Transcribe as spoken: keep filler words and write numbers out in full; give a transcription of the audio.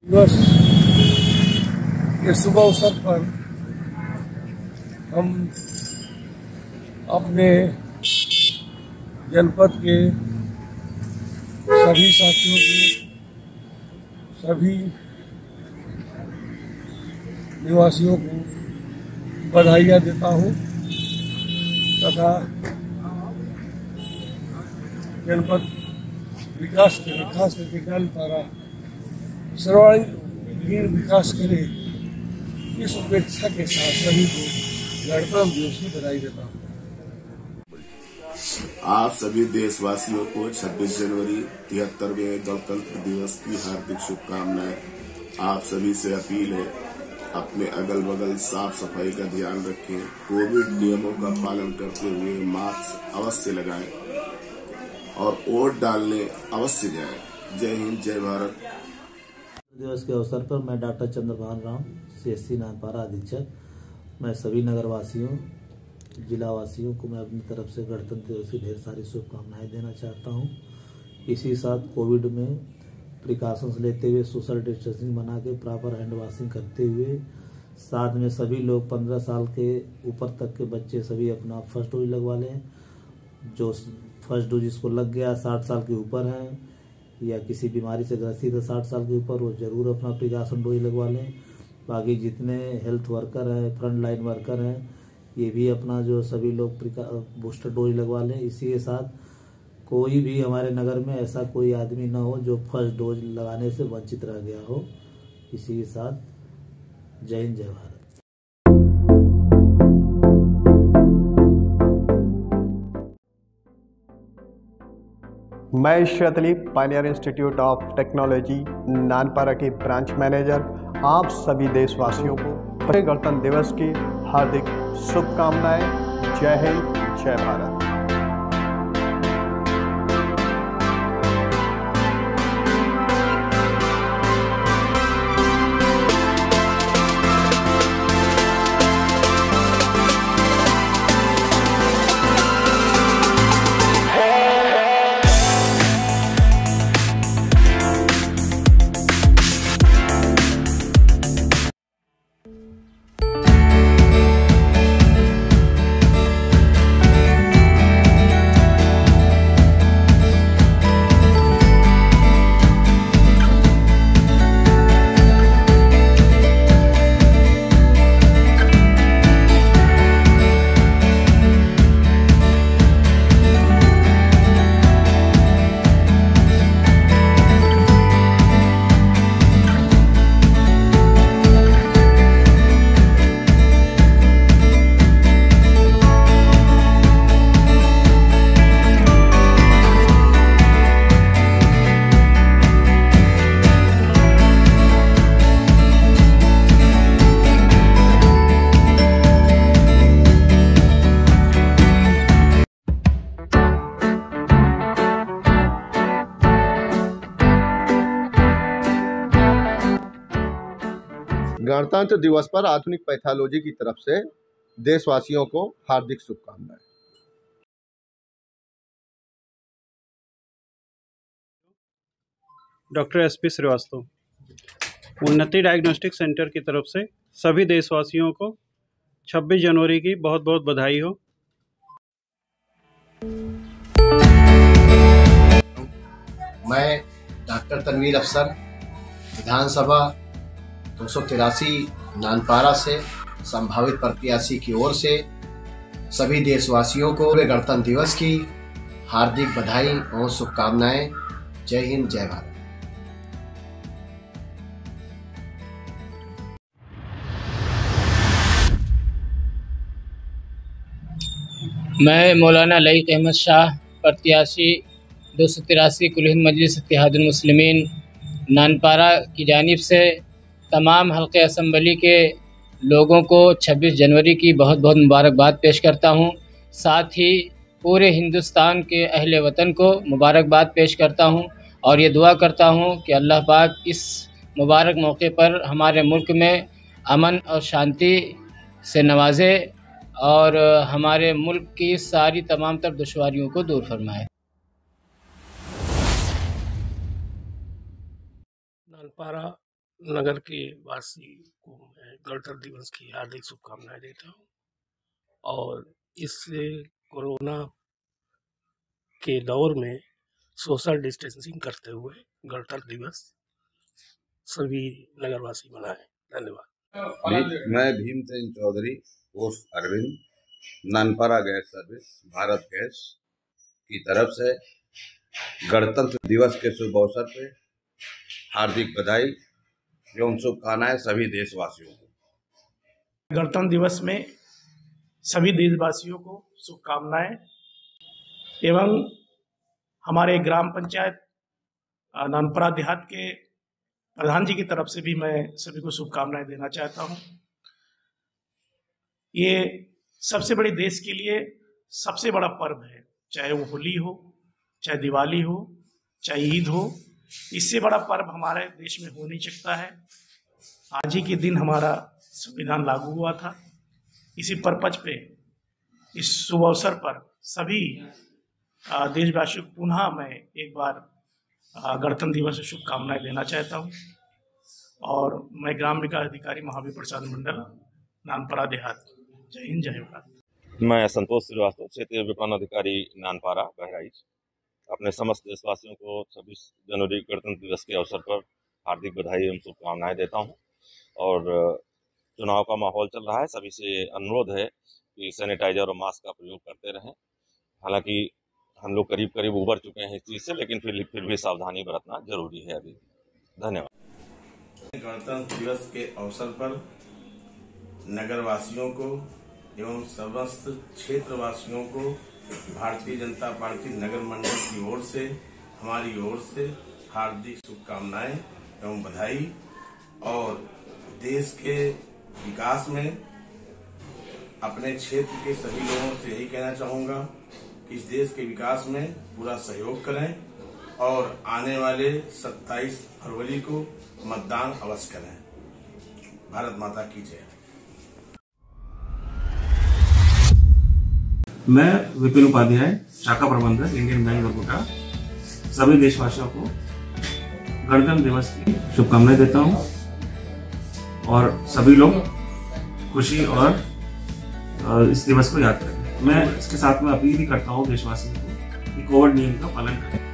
दिवस के शुभ अवसर पर हम अपने जनपद के सभी साथियों को, सभी निवासियों को बधाइयाँ देता हूँ तथा जनपद विकास के विकास के नानपारा सर्वांगीण विकास करे इस अपेक्षा के साथ सभी को गणतंत्र दिवस की बधाई देता हूँ। आप सभी देशवासियों को छब्बीस जनवरी तिहत्तरवें गणतंत्र दिवस की हार्दिक शुभकामनाएं। आप सभी से अपील है, अपने अगल बगल साफ सफाई का ध्यान रखें, कोविड नियमों का पालन करते हुए मास्क अवश्य लगाएं और वोट डालने अवश्य जाएं। जय हिंद, जय भारत। दिवस के अवसर पर मैं डॉक्टर चंद्रभान राम, सीएससी नानपारा अधीक्षक, मैं सभी नगरवासियों, जिलावासियों को मैं अपनी तरफ से गणतंत्र दिवस की ढेर सारी शुभकामनाएं देना चाहता हूं। इसी साथ कोविड में प्रिकॉशंस लेते हुए सोशल डिस्टेंसिंग बना के प्रॉपर हैंड वॉशिंग करते हुए साथ में सभी लोग पंद्रह साल के ऊपर तक के बच्चे सभी अपना फर्स्ट डोज लगवा लें। जो फर्स्ट डोज जिसको लग गया, साठ साल के ऊपर हैं या किसी बीमारी से ग्रसित है साठ साल के ऊपर, वो जरूर अपना प्रिकॉशन डोज लगवा लें। बाकी जितने हेल्थ वर्कर हैं, फ्रंट लाइन वर्कर हैं, ये भी अपना जो सभी लोग बूस्टर डोज लगवा लें। इसी के साथ कोई भी हमारे नगर में ऐसा कोई आदमी ना हो जो फर्स्ट डोज लगाने से वंचित रह गया हो। इसी के साथ जय हिंद, जय भारत। मैं Shwetali pioneer institute of technology Nanpara के ब्रांच मैनेजर आप सभी देशवासियों को गणतंत्र दिवस की हार्दिक शुभकामनाएं। जय हिंद, जय भारत। गणतंत्र दिवस पर आधुनिक पैथोलॉजी की तरफ से देशवासियों को हार्दिक शुभकामनाएं। डॉक्टर एस पी श्रीवास्तव, उन्नति डायग्नोस्टिक सेंटर की तरफ से सभी देशवासियों को छब्बीस जनवरी की बहुत बहुत बधाई हो। मैं डॉक्टर तनवीर अफसर, विधानसभा दो सौ तिरासी नानपारा से संभावित प्रत्याशी की ओर से सभी देशवासियों को गणतंत्र दिवस की हार्दिक बधाई और शुभकामनाएं। जय हिंद, जय भारत। मैं मौलाना लईक अहमद शाह, प्रत्याशी दो सौ तिरासी कुल हिंद मजलिस इत्तेहादुल मुस्लिमीन नानपारा की जानिब से तमाम हल्के असम्बली के लोगों को छब्बीस जनवरी की बहुत बहुत मुबारकबाद पेश करता हूं। साथ ही पूरे हिंदुस्तान के अहले वतन को मुबारकबाद पेश करता हूं और ये दुआ करता हूं कि अल्लाह पाक इस मुबारक मौके पर हमारे मुल्क में अमन और शांति से नवाजे और हमारे मुल्क की सारी तमाम तर दुश्वारियों को दूर फरमाए। नानपारा नगर के वासी को मैं गणतंत्र दिवस की हार्दिक शुभकामनाएं देता हूं और इससे कोरोना के दौर में सोशल डिस्टेंसिंग करते हुए गणतंत्र दिवस सभी नगरवासी मनाएं। धन्यवाद। मैं Bhimsen Chaudhary post Arvind Nanpara gas service Bharat gas की तरफ से गणतंत्र दिवस के शुभ अवसर पर हार्दिक बधाई एवं शुभकामनाएं सभी देशवासियों को। गणतंत्र दिवस में सभी देशवासियों को शुभकामनाएं एवं हमारे ग्राम पंचायत नानपारा देहात के प्रधान जी की तरफ से भी मैं सभी को शुभकामनाएं देना चाहता हूं। ये सबसे बड़े देश के लिए सबसे बड़ा पर्व है, चाहे वो होली हो, चाहे दिवाली हो, चाहे ईद हो। इससे बड़ा पर्व हमारे देश में हो नहीं सकता है। आज ही के दिन हमारा संविधान लागू हुआ था। इसी पर्पज पे इस शुभ अवसर पर सभी देशवासियों को पुनः मैं एक बार गणतंत्र दिवस की शुभकामनाएं देना चाहता हूं। और मैं ग्राम विकास अधिकारी महावीर प्रसाद मंडल नानपारा देहात। जय हिंद, जय भारत। मैं संतोष श्रीवास्तव, क्षेत्रीय विपणन अधिकारी नानपारा बहराइच, अपने समस्त देशवासियों को छब्बीस जनवरी गणतंत्र दिवस के अवसर पर हार्दिक बधाई एवं शुभकामनाएं देता हूं। और चुनाव का माहौल चल रहा है, सभी से अनुरोध है कि सैनिटाइजर और मास्क का प्रयोग करते रहें। हालांकि हम लोग करीब करीब उबर चुके हैं इस चीज़ से, लेकिन फिर फिर भी सावधानी बरतना जरूरी है अभी। धन्यवाद। गणतंत्र दिवस के अवसर पर नगरवासियों को एवं समस्त क्षेत्रवासियों को भारतीय जनता पार्टी नगर मंडल की ओर से, हमारी ओर से हार्दिक शुभकामनाएं एवं बधाई। और देश के विकास में अपने क्षेत्र के सभी लोगों से यही कहना चाहूँगा कि इस देश के विकास में पूरा सहयोग करें और आने वाले सत्ताईस फरवरी को मतदान अवश्य करें। भारत माता की जय। मैं विपिन उपाध्याय, शाखा प्रबंधक, इंडियन बैंक बरबुटा, सभी देशवासियों को गणतंत्र दिवस की शुभकामनाएं देता हूं और सभी लोग खुशी और इस दिवस को याद करें। मैं इसके साथ में अपील भी करता हूं देशवासियों को कि कोविड नियम का पालन करें।